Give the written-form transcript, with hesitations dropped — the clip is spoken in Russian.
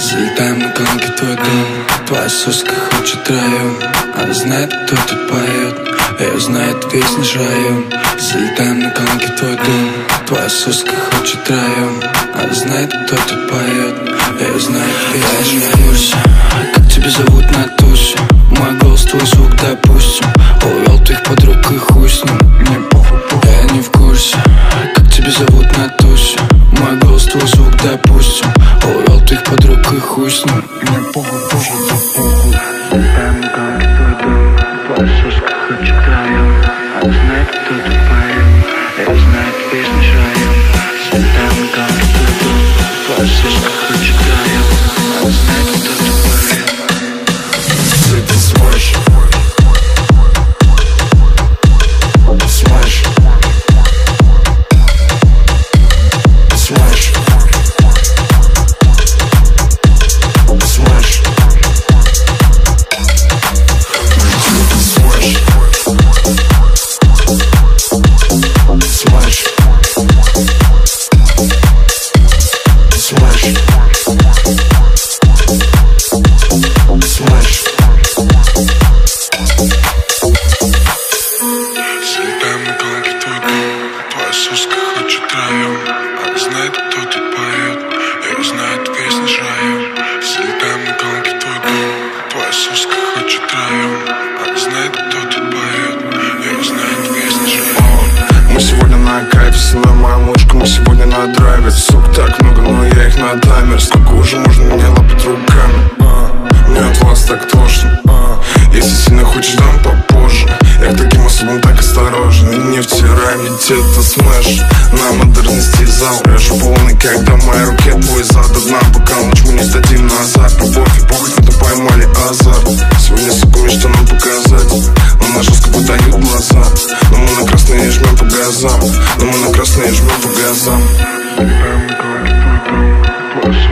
Залетаем на колонки твой дом. Твоя соска хочет район. Она знает, кто тут поет. Ее знает весь наш район. Залетаем на колонки твой дом. Твоя соска хочет район. Она знает, кто тут поет. Ее знает весь наш район. Как тебя зовут на тусе? Мой голос, твой звук, допустим. Увел твоих подруг и хуй с ним. Мне похуй, я не в курсе. Как тебя зовут на тусе? Мой голос, твой звук, допустим. Увел твоих подруг и хуй с ним. Мне похуй, похуй, похуй. Залетаем на колонки твой дом. Твоя соска хочет район. Она знает, кто тут поет. Ее знает весь наш район. Залетаем на колонки твой дом. Твоя соска хочет район. Она знает, кто тут поет. Ты смоешь. Ты смоешь. Ты смоешь. Ты смоешь. Ты смоешь. Ты смоешь. Ты смоешь. Ты смоешь. Залетаем на колонки твой дом. Твоя соска хочет район. Она знает, кто тут поет. Ее знает весь наш район. Залетаем на колонки твой дом. Твоя соска хочет район. Она знает, кто тут поет. Ее знает весь наш район. Мы сегодня на кайфе, силой моя мушка, мы сегодня на драйве. Сук так много, но я их на таймер. Сколько уже можно меня лапать руками? Мне от вас так тошно. Если сильно хочешь, дам попозже. Я к таким особам так осторожен. И не втирай, ведь это смэш. На модерности зал режу полный, когда в моей руке твой зад. До дна, пока ночь мы не сдадим назад. Любовь и похоть, это поймали азарт. Сегодня, сука, мне что нам показать. Но на жестко подают глаза. Но мы на красные жмем по газам. Но мы на красные жмем по газам. Залетаем на колонки твой дом. Твоя